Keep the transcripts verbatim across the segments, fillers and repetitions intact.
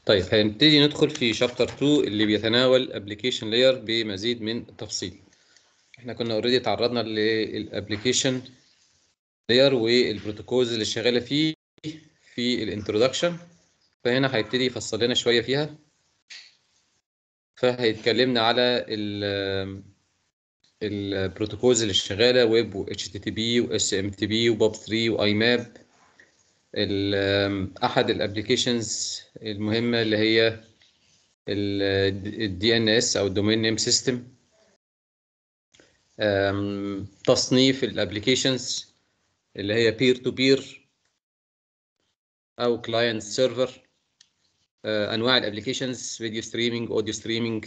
طيب هنبتدي ندخل في شابتر اتنين اللي بيتناول ابلكيشن لاير بمزيد من التفصيل. احنا كنا اوريدي تعرضنا للابلكيشن لاير والبروتوكولز اللي شغاله فيه في الانترودكشن، فهنا هيبتدي يفصل لنا شويه فيها. فهيتكلمنا على البروتوكولز اللي شغاله ويب و اتش تي تي بي و اس ام تي بي وباب ثري واي ماب. احد الابلكيشنز المهمه اللي هي الدي ان اس او الدومين نيم سيستم، تصنيف الابلكيشنز اللي هي بير تو بير او كلاينت سيرفر، انواع الابلكيشنز فيديو ستريمينج اوديو ستريمينج،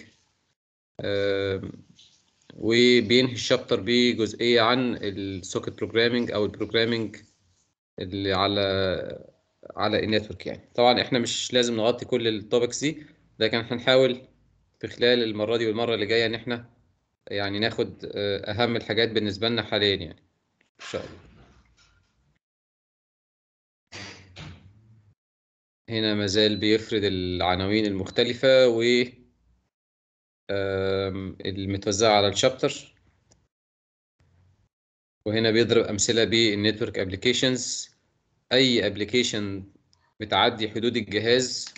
وبينهي الشابتر بجزئيه عن السوكت بروجرامينج او البروجرامينج اللي على على النتورك. يعني طبعا احنا مش لازم نغطي كل التوبكس دي، لكن هنحاول في خلال المره دي والمره اللي جايه ان احنا يعني ناخد اهم الحاجات بالنسبه لنا حاليا يعني ان شاء الله. هنا مازال بيفرد العناوين المختلفة و المتوزعة على الشابتر، وهنا بيضرب أمثلة بالنتورك ابلكيشنز. أي ابلكيشن بتعدي حدود الجهاز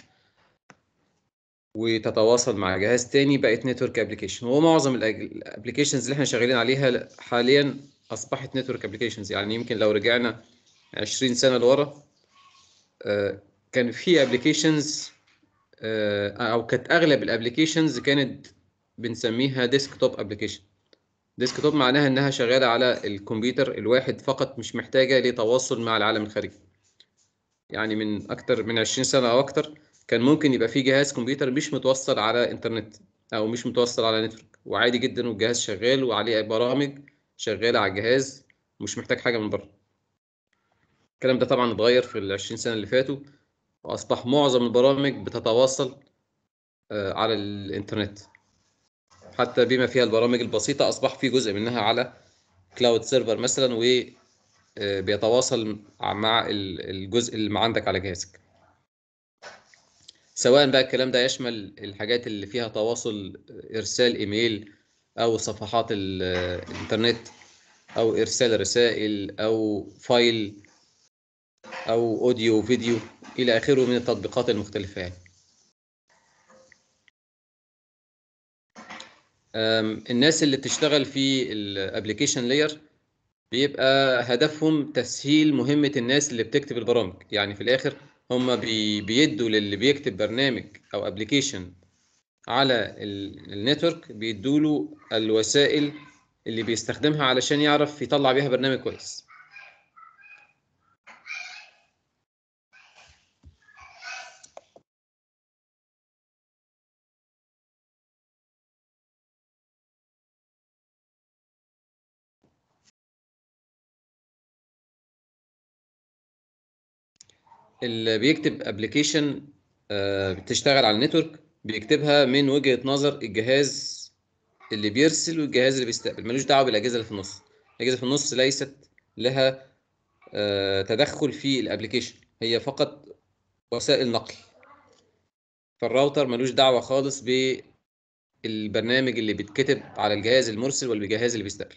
وتتواصل مع جهاز تاني بقت نتورك ابلكيشن، ومعظم الابلكيشنز اللي احنا شغالين عليها حاليا أصبحت نتورك ابلكيشنز. يعني يمكن لو رجعنا عشرين سنة لورا كان في ابلكيشنز او كانت اغلب الابلكيشنز كانت بنسميها ديسكتوب ابلكيشن. ديسكتوب معناها انها شغاله على الكمبيوتر الواحد فقط، مش محتاجه لتواصل مع العالم الخارجي. يعني من اكتر من عشرين سنه او اكتر كان ممكن يبقى في جهاز كمبيوتر مش متوصل على انترنت او مش متوصل على نتورك، وعادي جدا والجهاز شغال وعليه برامج شغاله على الجهاز، مش محتاج حاجه من بره. الكلام ده طبعا اتغير في ال عشرين سنه اللي فاتوا، واصبح معظم البرامج بتتواصل على الانترنت، حتى بما فيها البرامج البسيطة أصبح في جزء منها على كلاود سيرفر مثلا، وبيتواصل مع الجزء اللي ما عندك على جهازك. سواء بقى الكلام ده يشمل الحاجات اللي فيها تواصل، إرسال إيميل أو صفحات الإنترنت أو إرسال رسائل أو فايل أو أوديو فيديو إلى آخره من التطبيقات المختلفة. يعني الناس اللي بتشتغل في الابلكيشن لاير بيبقى هدفهم تسهيل مهمة الناس اللي بتكتب البرامج. يعني في الآخر هم بي بيدوا للي بيكتب برنامج أو ابلكيشن على النتورك، بيدوا له الوسائل اللي بيستخدمها علشان يعرف يطلع بيها برنامج كويس. اللي بيكتب ابلكيشن بتشتغل على النتورك بيكتبها من وجهة نظر الجهاز اللي بيرسل والجهاز اللي بيستقبل، ملوش دعوه بالاجهزه اللي في النص. الاجهزه في النص ليست لها تدخل في الابلكيشن، هي فقط وسائل نقل. فالراوتر ملوش دعوه خالص بالبرنامج اللي بيتكتب على الجهاز المرسل والجهاز اللي بيستقبل.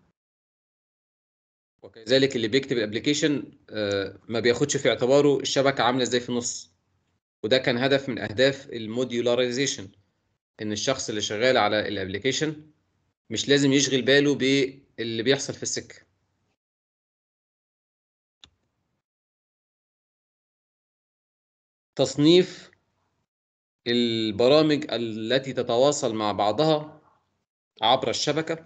وكذلك اللي بيكتب الابلكيشن ما بياخدش في اعتباره الشبكه عامله ازاي في النص. وده كان هدف من اهداف الموديولاريزيشن، ان الشخص اللي شغال على الابلكيشن مش لازم يشغل باله باللي بيحصل في السكه. تصنيف البرامج التي تتواصل مع بعضها عبر الشبكة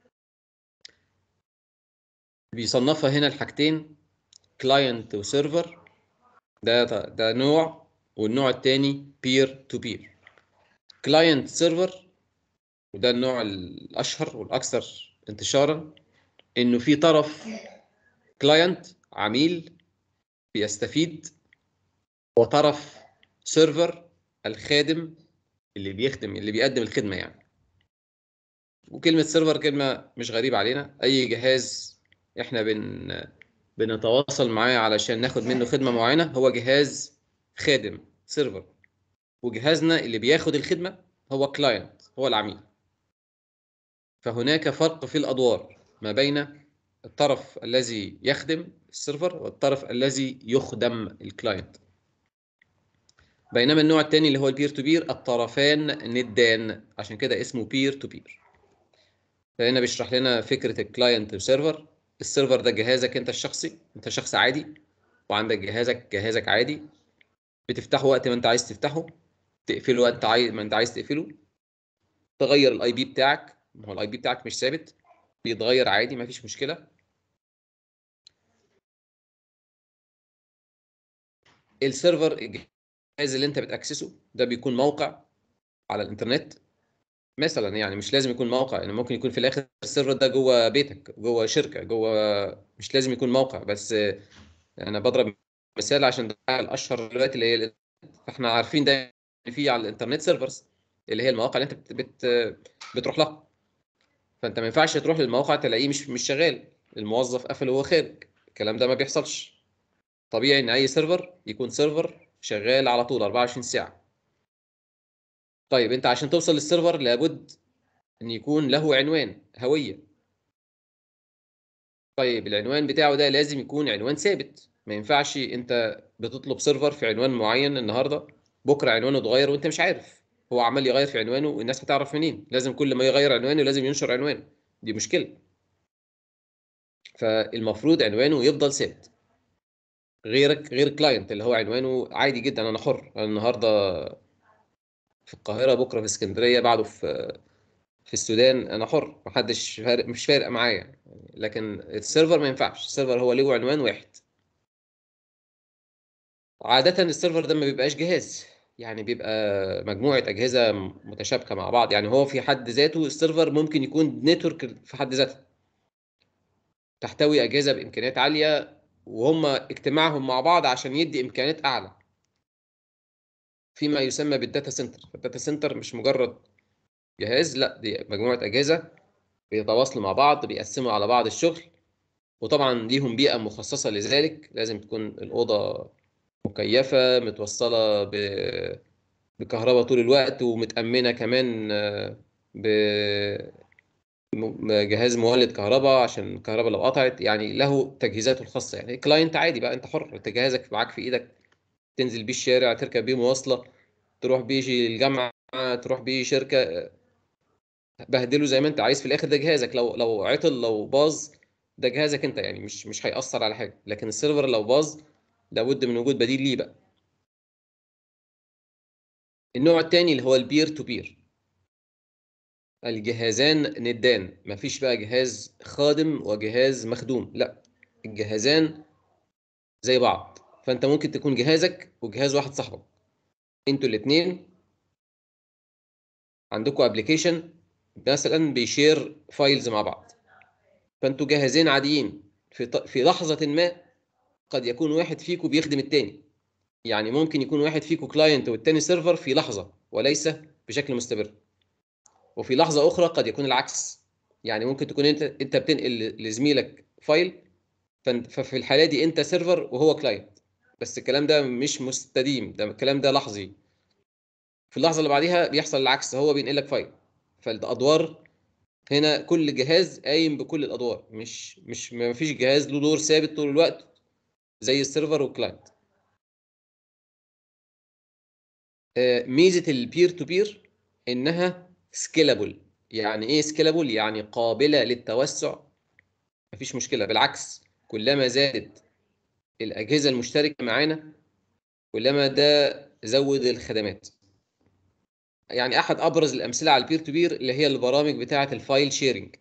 بيصنفها هنا الحاجتين، كلاينت وسيرفر. ده ده نوع، والنوع الثاني بير تو بير. كلاينت سيرفر وده النوع الأشهر والأكثر انتشارا، إنه في طرف كلاينت عميل بيستفيد، وطرف سيرفر الخادم اللي بيخدم اللي بيقدم الخدمة. يعني وكلمة سيرفر كلمة مش غريبة علينا، أي جهاز إحنا بن بنتواصل معاه علشان ناخد منه خدمة معينة هو جهاز خادم، سيرفر. وجهازنا اللي بياخد الخدمة هو كلاينت، هو العميل. فهناك فرق في الأدوار ما بين الطرف الذي يخدم السيرفر والطرف الذي يخدم الكلاينت. بينما النوع الثاني اللي هو البير تو بير الطرفان ندان، عشان كده اسمه بير تو بير. فهنا بيشرح لنا فكرة الكلاينت والسيرفر. السيرفر ده جهازك انت الشخصي، انت شخص عادي وعندك جهازك جهازك عادي، بتفتحه وقت ما انت عايز تفتحه، تقفله وقت عايز ما انت عايز تقفله، تغير الاي بي بتاعك، ما هو الاي بي بتاعك مش ثابت، بيتغير عادي ما فيش مشكلة. السيرفر الجهاز اللي انت بتاكسسه ده بيكون موقع على الانترنت مثلا، يعني مش لازم يكون موقع، يعني ممكن يكون في الاخر السيرفر ده جوه بيتك، جوه شركه، جوه، مش لازم يكون موقع. بس انا بضرب مثال عشان ده الاشهر دلوقتي اللي هي الانترنت. فاحنا عارفين ده ان في على الانترنت سيرفرز اللي هي المواقع اللي انت بت... بت... بتروح لها. فانت ما ينفعش تروح للموقع تلاقيه مش مش شغال، الموظف قفل وهو خارج، الكلام ده ما بيحصلش. طبيعي ان اي سيرفر يكون سيرفر شغال على طول أربعة وعشرين ساعه. طيب انت عشان توصل للسيرفر لابد ان يكون له عنوان، هويه. طيب العنوان بتاعه ده لازم يكون عنوان ثابت، ما ينفعش انت بتطلب سيرفر في عنوان معين النهارده، بكره عنوانه اتغير وانت مش عارف، هو عمال يغير في عنوانه والناس هتعرف منين؟ لازم كل ما يغير عنوانه لازم ينشر عنوانه، دي مشكله. فالمفروض عنوانه يفضل ثابت. غيرك غير كلاينت اللي هو عنوانه عادي جدا، انا حر، انا النهارده في القاهره، بكره في اسكندريه، بعده في في السودان، انا حر، محدش فارق، مش فارق معايا. لكن السيرفر ما ينفعش، السيرفر هو له عنوان واحد. عادة السيرفر ده ما بيبقاش جهاز، يعني بيبقى مجموعة أجهزة متشابكة مع بعض. يعني هو في حد ذاته السيرفر ممكن يكون نتورك في حد ذاتها، تحتوي أجهزة بإمكانيات عالية وهم اجتماعهم مع بعض عشان يدي إمكانيات أعلى، فيما يسمى بالداتا سنتر. الداتا سنتر مش مجرد جهاز، لا، دي مجموعة أجهزة بيتواصلوا مع بعض، بيقسموا على بعض الشغل، وطبعا ليهم بيئة مخصصة لذلك. لازم تكون الأوضة مكيفة، متوصلة ب... بكهرباء طول الوقت، ومتأمنة كمان آه، بجهاز مولد كهرباء عشان الكهرباء لو قطعت، يعني له تجهيزاته الخاصة. يعني كلاينت عادي بقى، انت حر، انت جهازك معاك في ايدك، تنزل بيه الشارع، تركب بيه مواصلة، تروح بيه الجامعة، تروح بيه شركة، بهدله زي ما انت عايز. في الاخر ده جهازك، لو لو عطل لو باظ ده جهازك انت، يعني مش مش هيأثر على حاجة. لكن السيرفر لو باظ لابد من وجود بديل ليه بقى. النوع الثاني اللي هو البير تو بير، الجهازان ندان، مفيش بقى جهاز خادم وجهاز مخدوم، لا، الجهازان زي بعض. فانت ممكن تكون جهازك وجهاز واحد صاحبك، انتوا الاثنين عندكم ابلكيشن مثلا بيشير فايلز مع بعض، فانتوا جهازين عاديين. في ط- في لحظة ما قد يكون واحد فيكم بيخدم الثاني، يعني ممكن يكون واحد فيكم كلاينت والتاني سيرفر في لحظة وليس بشكل مستمر. وفي لحظة أخرى قد يكون العكس، يعني ممكن تكون انت انت بتنقل لزميلك فايل، ففي الحالة دي انت سيرفر وهو كلاينت، بس الكلام ده مش مستديم، ده الكلام ده لحظي. في اللحظة اللي بعديها بيحصل العكس، هو بينقل لك فايل. فالأدوار هنا كل جهاز قايم بكل الأدوار، مش مش ما فيش جهاز له دور ثابت طول الوقت زي السيرفر والكلاينت. ميزة البير تو بير إنها سكيلابل. يعني إيه سكيلابل؟ يعني قابلة للتوسع، مفيش مشكلة. بالعكس، كلما زادت الأجهزة المشتركة معانا كلما ده زود الخدمات. يعني أحد أبرز الأمثلة على البير تو بير اللي هي البرامج بتاعة الفايل شيرنج.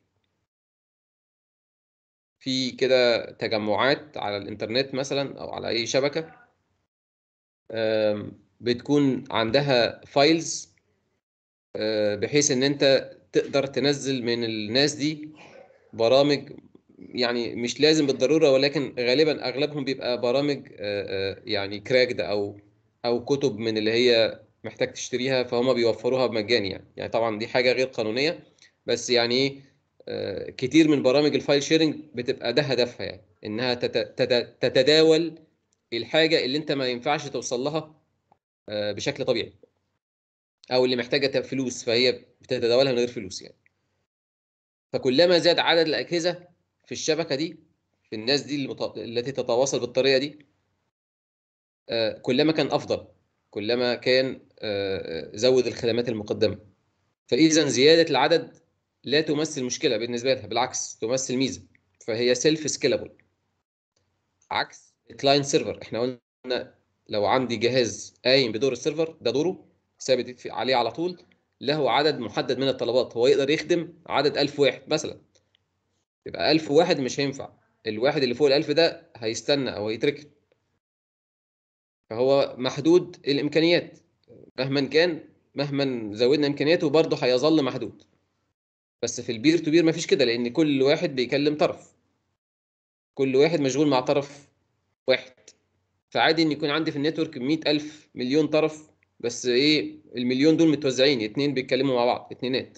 في كده تجمعات على الإنترنت مثلا أو على أي شبكة، بتكون عندها فايلز، بحيث إن أنت تقدر تنزل من الناس دي برامج. يعني مش لازم بالضرورة، ولكن غالبا أغلبهم بيبقى برامج يعني كراكد أو أو كتب من اللي هي محتاج تشتريها، فهم بيوفروها بمجاني. يعني يعني طبعا دي حاجة غير قانونية، بس يعني إيه، كتير من برامج الفايل شيرنج بتبقى ده هدفها، يعني إنها تتداول الحاجة اللي أنت ما ينفعش توصل لها بشكل طبيعي. او اللي محتاجه فلوس فهي بتتداولها من غير فلوس يعني. فكلما زاد عدد الاجهزه في الشبكه دي، في الناس دي المط... التي تتواصل بالطريقه دي، آه، كلما كان افضل، كلما كان آه، زود الخدمات المقدمه. فاذا زياده العدد لا تمثل مشكله بالنسبه لها، بالعكس تمثل ميزه. فهي سيلف سكيلابل، عكس الكلاينت سيرفر. احنا قلنا لو عندي جهاز قايم بدور السيرفر، ده دوره ثابت عليه على طول، له عدد محدد من الطلبات، هو يقدر يخدم عدد ألف واحد مثلا. يبقى ألف واحد مش هينفع، الواحد اللي فوق الألف ده هيستنى أو هيتركن. فهو محدود الإمكانيات مهما كان، مهما زودنا إمكانياته برضه هيظل محدود. بس في البير تو بير مفيش كده، لأن كل واحد بيكلم طرف، كل واحد مشغول مع طرف واحد. فعادي ان يكون عندي في النتورك مئة ألف مليون طرف، بس ايه، المليون دول متوزعين، اتنين بيتكلموا مع بعض، اتنينات.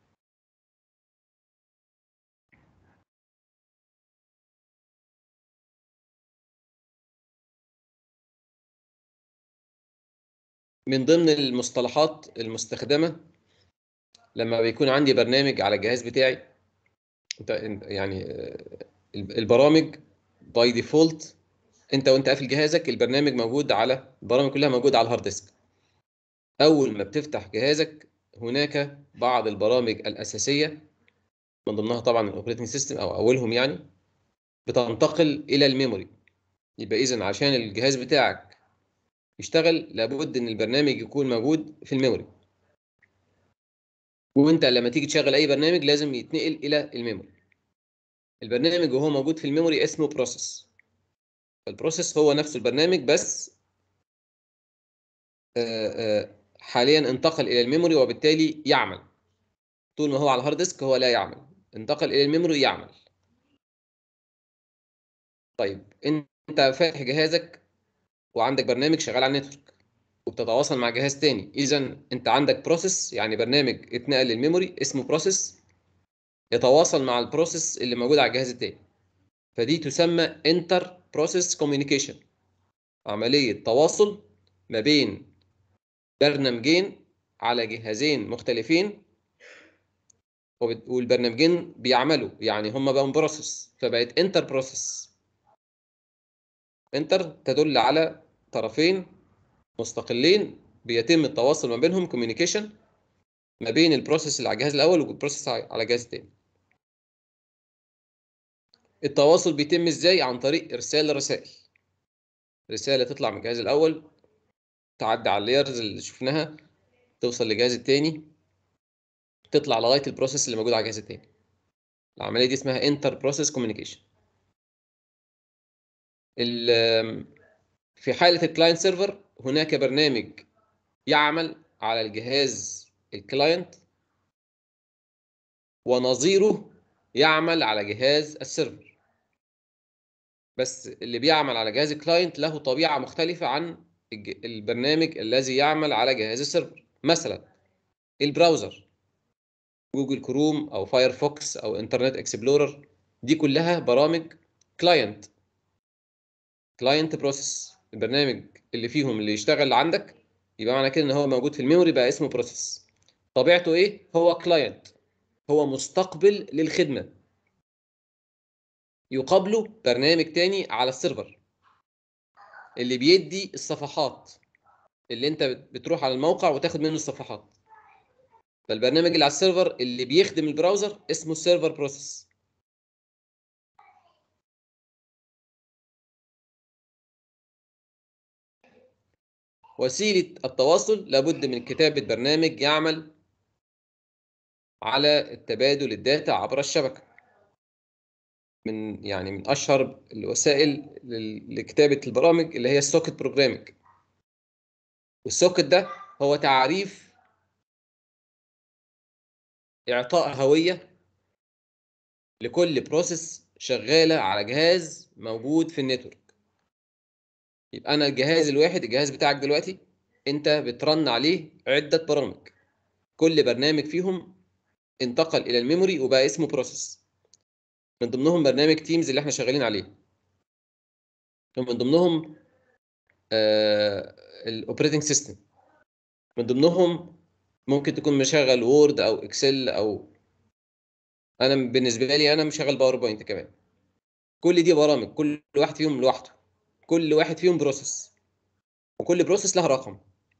من ضمن المصطلحات المستخدمة لما بيكون عندي برنامج على الجهاز بتاعي، يعني البرامج باي ديفولت، انت وانت قافل جهازك البرنامج موجود على، البرامج كلها موجودة على الهارد ديسك. اول ما بتفتح جهازك هناك بعض البرامج الأساسية، من ضمنها طبعا الاوبريتنج سيستم او اولهم يعني، بتنتقل الى الميموري. يبقى اذا عشان الجهاز بتاعك يشتغل لابد ان البرنامج يكون موجود في الميموري. وانت لما تيجي تشغل اي برنامج لازم يتنقل الى الميموري. البرنامج وهو موجود في الميموري اسمه بروسيس. البروسيس هو نفسه البرنامج، بس آه، آه، حاليا انتقل الى الميموري وبالتالي يعمل. طول ما هو على الهارد ديسك هو لا يعمل، انتقل الى الميموري يعمل. طيب انت فاتح جهازك وعندك برنامج شغال على النتورك وبتتواصل مع جهاز تاني، اذا انت عندك بروسيس، يعني برنامج اتنقل للميموري اسمه بروسيس يتواصل مع البروسيس اللي موجود على الجهاز التاني. فدي تسمى انتر بروسيس كوميونيكيشن، عملية تواصل ما بين برنامجين على جهازين مختلفين، والبرنامجين بيعملوا، يعني هم بقوا بروسيس فبقت انتر بروسيس. انتر تدل على طرفين مستقلين بيتم التواصل ما بينهم، كوميونيكيشن ما بين البروسيس اللي على الجهاز الاول والبروسيس على الجهاز الثاني. التواصل بيتم ازاي؟ عن طريق ارسال رسائل. رساله تطلع من الجهاز الاول تعدي على اللايرز اللي شفناها، توصل للجهاز الثاني، تطلع لغايه البروسيس اللي موجود على الجهاز الثاني. العمليه دي اسمها انتر بروسيس كوميونيكيشن. في حاله الكلاينت سيرفر هناك برنامج يعمل على الجهاز الكلاينت ونظيره يعمل على جهاز السيرفر. بس اللي بيعمل على جهاز الكلاينت له طبيعة مختلفة عن البرنامج الذي يعمل على جهاز السيرفر. مثلا البراوزر، جوجل كروم او فايرفوكس او انترنت اكسبلورر، دي كلها برامج كلاينت، كلاينت بروسيس. البرنامج اللي فيهم اللي يشتغل عندك يبقى معنى كده ان هو موجود في الميموري بقى اسمه بروسيس. طبيعته ايه؟ هو كلاينت، هو مستقبل للخدمة، يقابله برنامج تاني على السيرفر اللي بيدي الصفحات، اللي انت بتروح على الموقع وتاخد منه الصفحات. فالبرنامج اللي على السيرفر اللي بيخدم البراوزر اسمه السيرفر بروسيس. وسيلة التواصل لابد من كتابة برنامج يعمل على التبادل الداتا عبر الشبكة. من يعني من أشهر الوسائل لكتابة البرامج اللي هي السوكت بروجرامينج. والسوكت ده هو تعريف إعطاء هوية لكل بروسيس شغالة على جهاز موجود في النتورك. يبقى أنا الجهاز الواحد، الجهاز بتاعك دلوقتي أنت بترن عليه عدة برامج، كل برنامج فيهم انتقل إلى الميموري وبقى اسمه بروسيس. من ضمنهم برنامج تيمز اللي احنا شغالين عليه، ومن ضمنهم الاوبريتنج سيستم، من ضمنهم ممكن تكون مشغل وورد او اكسل، او انا بالنسبه لي انا مشغل باوربوينت كمان. كل دي برامج، كل واحد فيهم لوحده، كل واحد فيهم بروسيس، وكل بروسيس لها رقم.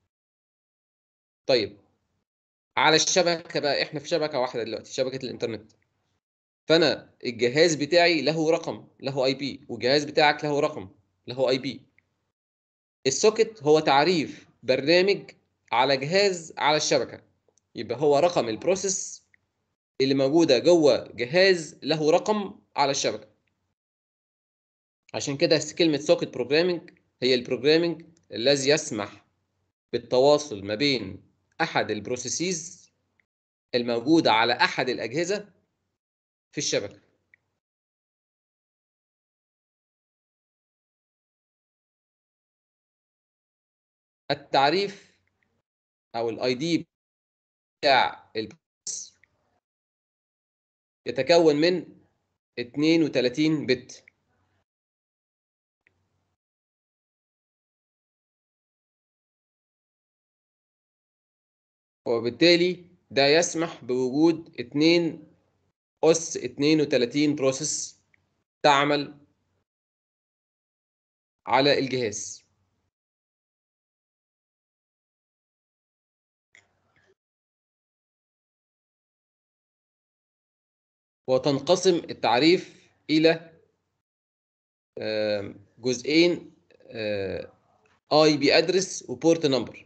طيب على الشبكه بقى، احنا في شبكه واحده دلوقتي، شبكه الانترنت. فانا الجهاز بتاعي له رقم، له اي بي، والجهاز بتاعك له رقم، له اي بي. السوكت هو تعريف برنامج على جهاز على الشبكه، يبقى هو رقم البروسيس اللي موجوده جوه جهاز له رقم على الشبكه. عشان كده كلمه سوكت بروجرامنج هي البروجرامنج الذي يسمح بالتواصل ما بين احد البروسيسز الموجوده على احد الاجهزه في الشبكه. التعريف او الاي دي بتاع البروسيس يتكون من اثنين وثلاثين بت، وبالتالي ده يسمح بوجود اثنين أس اثنين وثلاثين بروسيس تعمل على الجهاز. وتنقسم التعريف إلى جزئين، اي بي ادرس وبورت نمبر.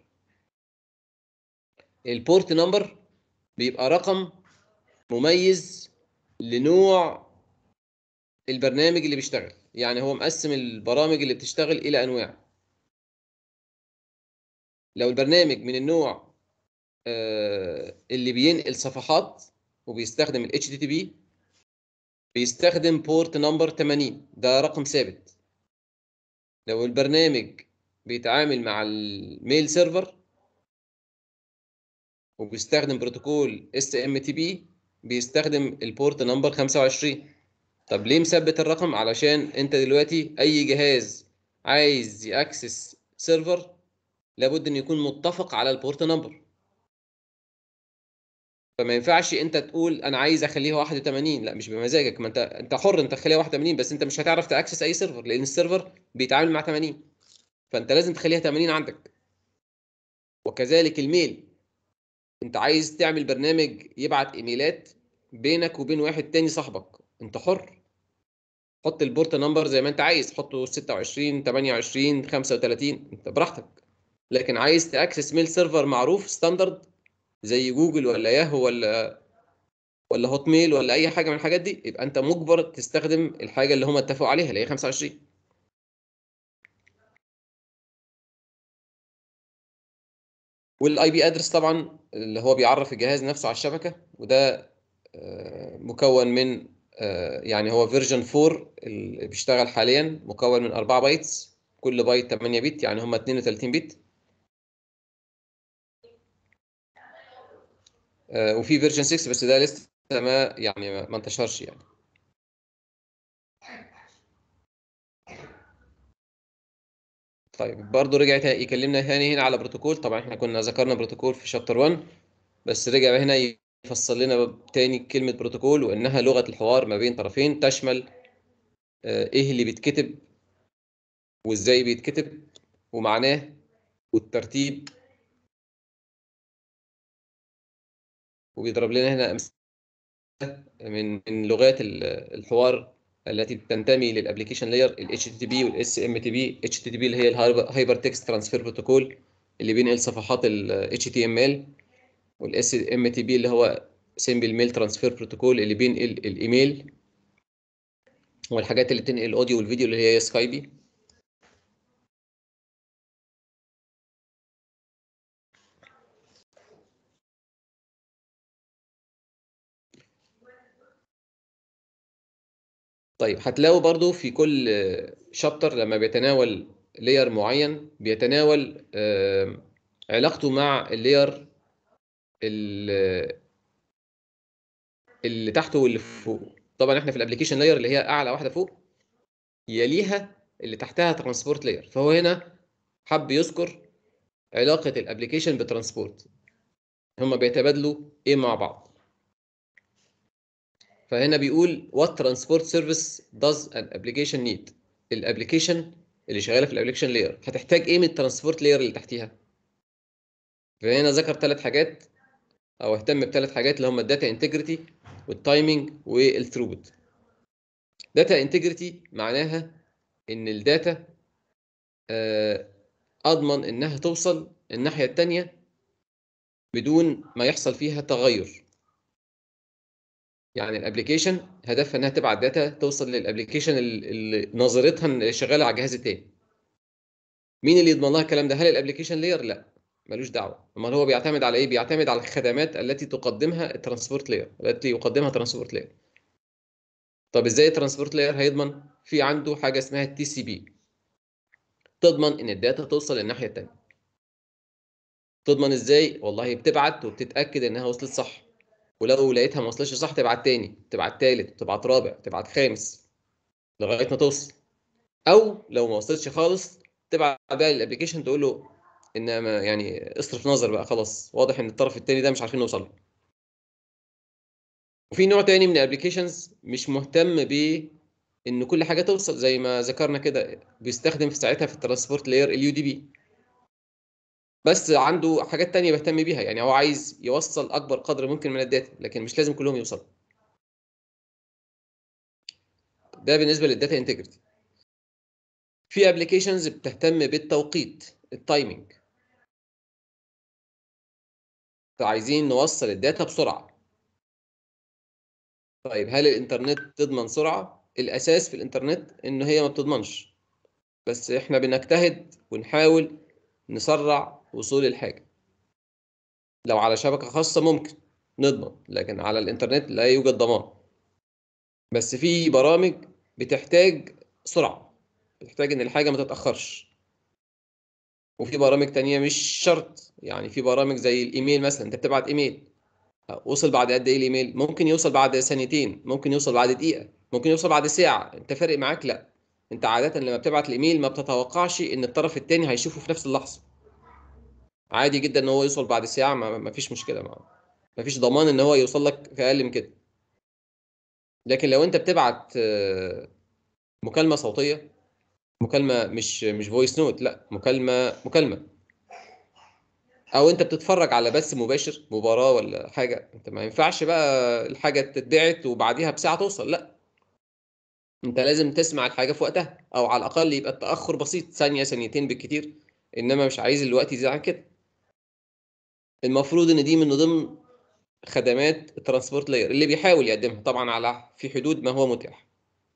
البورت نمبر بيبقى رقم مميز لنوع البرنامج اللي بيشتغل، يعني هو مقسم البرامج اللي بتشتغل إلى أنواع. لو البرنامج من النوع اللي بينقل صفحات وبيستخدم ال اتش تي تي بي، بيستخدم بورت نمبر ثمانين، ده رقم ثابت. لو البرنامج بيتعامل مع الميل سيرفر وبيستخدم بروتوكول اس ام تي بي، بيستخدم البورت نمبر خمسة وعشرين. طب ليه مثبت الرقم؟ علشان انت دلوقتي اي جهاز عايز ياكسس سيرفر لابد ان يكون متفق على البورت نمبر. فما ينفعش انت تقول انا عايز اخليها واحد وثمانين، لا مش بمزاجك، ما انت انت حر انت تخليها واحد وثمانين، بس انت مش هتعرف تاكسس اي سيرفر لان السيرفر بيتعامل مع ثمانين، فانت لازم تخليها ثمانين عندك. وكذلك الميل، انت عايز تعمل برنامج يبعت ايميلات بينك وبين واحد تاني صاحبك، انت حر، حط البورت نمبر زي ما انت عايز، حطه ستة وعشرين ثمانية وعشرين خمسة وثلاثين، انت براحتك. لكن عايز تاكسس ميل سيرفر معروف ستاندرد زي جوجل ولا ياهو ولا ولا هوت ميل ولا اي حاجه من الحاجات دي، يبقى انت مجبر تستخدم الحاجه اللي هم اتفقوا عليها اللي هي خمسة وعشرين. والاي بي ادرس طبعا اللي هو بيعرف الجهاز نفسه على الشبكه، وده آه، مكون من آه، يعني هو فيرجن أربعة اللي بيشتغل حاليا، مكون من أربعة بايتس، كل بايت ثمانية بت، يعني هم اثنين وثلاثين بت. آه، وفي فيرجن ستة بس ده لسه ما يعني ما انتشرش يعني. طيب برضه رجع تا- يكلمنا ثاني هنا على بروتوكول. طبعا احنا كنا ذكرنا بروتوكول في شابتر واحد، بس رجع هنا يفصل لنا تاني كلمة بروتوكول، وإنها لغة الحوار ما بين طرفين، تشمل آه، إيه اللي بيتكتب وإزاي بيتكتب ومعناه والترتيب. وبيضرب لنا هنا أمثلة من من لغات ال- الحوار التي تنتمي للابلكيشن لاير، ال اتش تي تي بي وال اس ام تي بي. اتش تي تي بي اللي هي الهايبر تكست ترانسفير بروتوكول اللي بينقل صفحات ال اتش تي ام ال، وال اس ام تي بي اللي هو سيمبل ميل ترانسفير بروتوكول اللي بينقل الايميل والحاجات اللي تنقل الاوديو والفيديو اللي هي سكايبي. طيب هتلاقوا برضو في كل شابتر لما بيتناول لاير معين بيتناول آه، علاقته مع اللاير اللي تحته واللي فوقه. طبعا احنا في الابلكيشن لاير اللي هي اعلى واحده فوق، يليها اللي تحتها ترانسبورت لاير. فهو هنا حب يذكر علاقه الابلكيشن بترانسبورت. هما بيتبادلوا ايه مع بعض. فهنا بيقول what transport service does an application need. الابلكيشن اللي شغاله في الابلكيشن لاير هتحتاج ايه من الترانسبورت لاير اللي تحتيها. فهنا ذكر ثلاث حاجات او اهتم بثلاث حاجات اللي هم الداتا انتجريتي والتايمنج والثروبوت. داتا انتجريتي معناها ان الداتا اضمن انها توصل الناحيه الثانيه بدون ما يحصل فيها تغير. يعني الابلكيشن هدفها انها تبعت داتا توصل للابلكيشن اللي نظرتها اللي شغاله على الجهاز الثاني. مين اللي يضمن لها الكلام ده؟ هل الابلكيشن لاير؟ لا، ملوش دعوه. امال هو بيعتمد على ايه؟ بيعتمد على الخدمات التي تقدمها الترانسبورت لاير التي يقدمها ترانسبورت لاير. طب ازاي الترانسبورت لاير هيضمن؟ في عنده حاجه اسمها التي سي بي، تضمن ان الداتا توصل للناحيه الثانيه. تضمن ازاي؟ والله بتبعت وبتتاكد انها وصلت صح، ولو لقيتها ما وصلتش صح تبعت تاني، تبعت تالت، تبعت رابع، تبعت خامس لغايه ما توصل. او لو ما وصلتش خالص تبعت بقى للابلكيشن تقول له ان ما يعني اصرف نظر بقى، خلاص واضح ان الطرف الثاني ده مش عارفين نوصل له. وفي نوع تاني من الابلكيشنز مش مهتم ب ان كل حاجه توصل زي ما ذكرنا كده، بيستخدم في ساعتها في الترانسبورت لاير اليو دي بي، بس عنده حاجات تانية بيهتم بيها. يعني هو عايز يوصل اكبر قدر ممكن من الداتا، لكن مش لازم كلهم يوصلوا. ده بالنسبه للداتا انتجريتي. في ابلكيشنز بتهتم بالتوقيت، التايمنج. عايزين نوصل الداتا بسرعه. طيب هل الانترنت تضمن سرعه؟ الاساس في الانترنت ان هي ما بتضمنش، بس احنا بنجتهد ونحاول نسرع وصول الحاجه. لو على شبكه خاصه ممكن نضمن، لكن على الانترنت لا يوجد ضمان. بس في برامج بتحتاج سرعه، بتحتاج ان الحاجه ما تتاخرش. وفي برامج تانية مش شرط. يعني في برامج زي الايميل مثلا، انت بتبعت ايميل، وصل بعد قد ايه الايميل؟ ممكن يوصل بعد ثانيتين، ممكن يوصل بعد دقيقه، ممكن يوصل بعد ساعه. انت فارق معاك؟ لا، انت عاده لما بتبعت الايميل ما بتتوقعش ان الطرف الثاني هيشوفه في نفس اللحظه. عادي جدا ان هو يوصل بعد ساعه، ما ما فيش مشكله، ما ما فيش ضمان ان هو يوصل لك في اقل من كده. لكن لو انت بتبعت آه، مكالمه صوتيه، مكالمه مش مش فويس نوت، لا مكالمه مكالمه، او انت بتتفرج على بث مباشر مباراه ولا حاجه، انت ما ينفعش بقى الحاجه تتبعت وبعديها بساعه توصل، لا، انت لازم تسمع الحاجه في وقتها، او على الاقل يبقى التاخر بسيط، ثانيه ثانيتين بالكتير، انما مش عايز الوقت يزيد عن كده. المفروض ان دي من ضمن خدمات الترانسبورت لاير اللي بيحاول يقدمها، طبعا على في حدود ما هو متاح.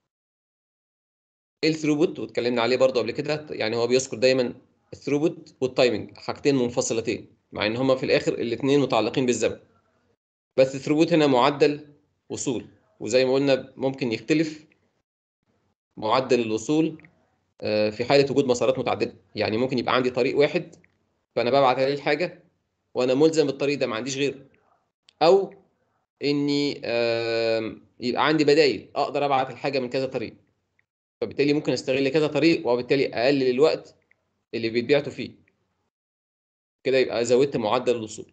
ايه الثروبوت؟ واتكلمنا عليه برضو قبل كده. يعني هو بيذكر دايما الثروبوت والتايمنج حاجتين منفصلتين، مع ان هما في الاخر الاثنين متعلقين بالزمن. بس الثروبوت هنا معدل وصول، وزي ما قلنا ممكن يختلف معدل الوصول آه، في حاله وجود مسارات متعدده. يعني ممكن يبقى عندي طريق واحد فانا ببعت عليه الحاجه وانا ملزم بالطريق ده، ما عنديش غيره. او اني آم، يبقى عندي بدائل، اقدر ابعت الحاجه من كذا طريق، فبالتالي ممكن استغل كذا طريق، وبالتالي اقلل الوقت اللي بيتبعتوا فيه. كده يبقى زودت معدل الوصول.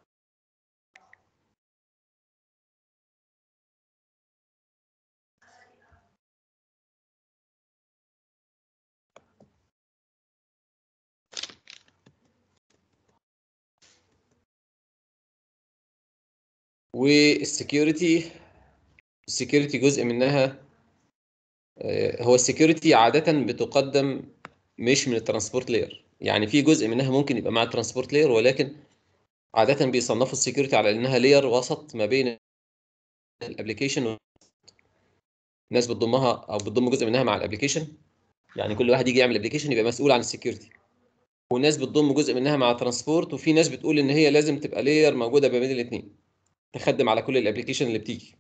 والسكيورتي، السكيورتي جزء منها آه، هو السكيورتي عاده بتقدم مش من الترانسبورت لاير. يعني في جزء منها ممكن يبقى مع الترانسبورت لاير، ولكن عاده بيصنفوا السكيورتي على انها لاير وسط ما بين الابلكيشن. الناس بتضمها او بتضم جزء منها مع الابلكيشن، يعني كل واحد يجي يعمل ابلكيشن يبقى مسؤول عن السكيورتي. والناس بتضم جزء منها مع ترانسبورت، وفي ناس بتقول ان هي لازم تبقى لاير موجوده ما بين الاثنين تخدم على كل الابلكيشن اللي بتيجي.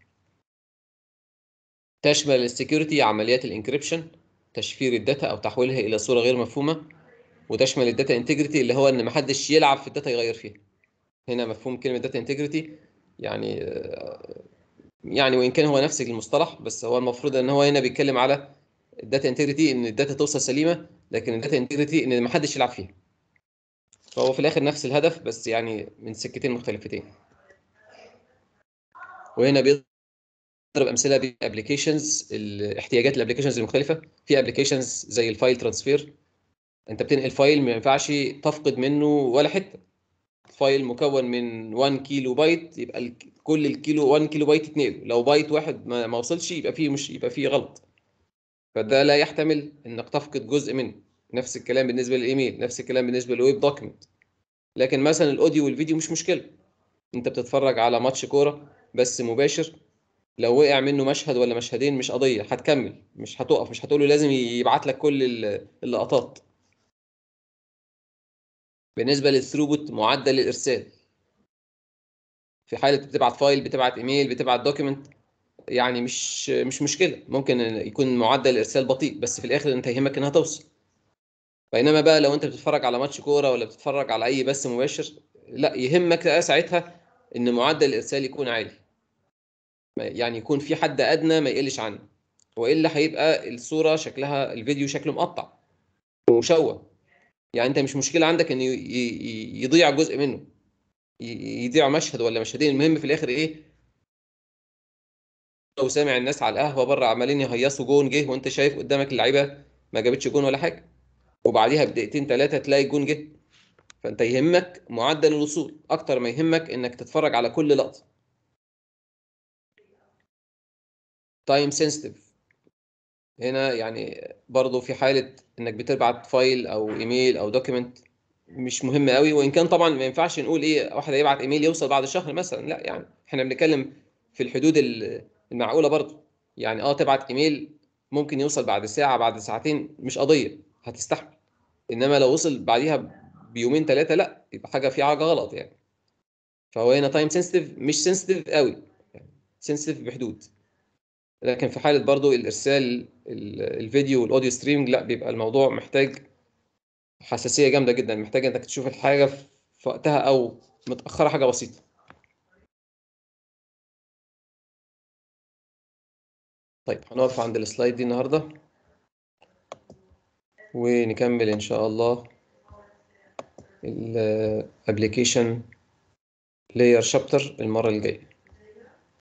تشمل السكيورتي عمليات الانكريبشن، تشفير الداتا او تحويلها الى صوره غير مفهومه. وتشمل الداتا انتجريتي اللي هو ان محدش يلعب في الداتا يغير فيها. هنا مفهوم كلمه داتا انتجريتي يعني يعني وان كان هو نفس المصطلح، بس هو المفروض ان هو هنا بيتكلم على الداتا انتجريتي ان الداتا توصل سليمه، لكن الداتا انتجريتي ان محدش يلعب فيها. فهو في الاخر نفس الهدف، بس يعني من سكتين مختلفتين. وهنا بيضرب امثله بابلكيشنز، احتياجات الابلكيشنز المختلفه. في ابلكيشنز زي الفايل ترانسفير، انت بتنقل فايل ما ينفعش تفقد منه ولا حته. فايل مكون من واحد كيلو بايت، يبقى ال- كل الكيلو واحد كيلو بايت يتنقل. لو بايت واحد ما ما وصلش يبقى فيه مش يبقى فيه غلط، فده لا يحتمل انك تفقد جزء منه. نفس الكلام بالنسبه للايميل، نفس الكلام بالنسبه للويب دوكيمنت. لكن مثلا الاوديو والفيديو مش مشكله، انت بتتفرج على ماتش كوره بس مباشر، لو وقع منه مشهد ولا مشهدين مش قضيه، هتكمل، مش هتقف، مش هتقوله لازم يبعت لك كل ال- اللقطات. بالنسبه للثروبوت، معدل الارسال، في حاله بتبعت فايل، بتبعت ايميل، بتبعت دوكيمنت، يعني مش مش مشكله، ممكن يكون معدل الارسال بطيء بس في الاخر انت يهمك انها توصل. بينما بقى لو انت بتتفرج على ماتش كوره ولا بتتفرج على اي بث مباشر، لا يهمك بقى ساعتها ان معدل الارسال يكون عالي، يعني يكون في حد ادنى ما يقلش عنه، والا هيبقى الصوره شكلها، الفيديو شكله مقطع ومشوه. يعني انت مش مشكله عندك ان ي- ي- يضيع جزء منه، ي- يضيع مشهد ولا مشهدين، المهم في الاخر ايه؟ لو سامع الناس على القهوه بره عمالين يهيصوا جون جه، وانت شايف قدامك اللعيبه ما جابتش جون ولا حاجه، وبعديها بدقيقتين ثلاثه تلاقي جون جه. فانت يهمك معدل الوصول اكتر ما يهمك انك تتفرج على كل لقطه. تايم سنسيتيف، هنا يعني برضو في حاله انك بتبعت فايل او ايميل او دوكيمنت، مش مهم قوي. وان كان طبعا ما ينفعش نقول ايه واحد هيبعت ايميل يوصل بعد شهر مثلا، لا، يعني احنا بنتكلم في الحدود ال- المعقوله برضو. يعني اه تبعت ايميل ممكن يوصل بعد ساعه، بعد ساعتين، مش قضيه، هتستحمل. انما لو وصل بعديها بيومين ثلاثه، لا، يبقى حاجه في حاجه غلط يعني. فهو هنا تايم سنسيتيف، مش سنسيتيف قوي، سنسيتيف بحدود. لكن في حاله برضو الارسال ال- الفيديو والاوديو ستريمنج، لا، بيبقى الموضوع محتاج حساسيه جامده جدا، محتاج انك تشوف الحاجه في وقتها او متاخره حاجه بسيطه. طيب هنقف عند السلايد دي النهارده، ونكمل ان شاء الله الابلكيشن لاير شابتر المره الجايه.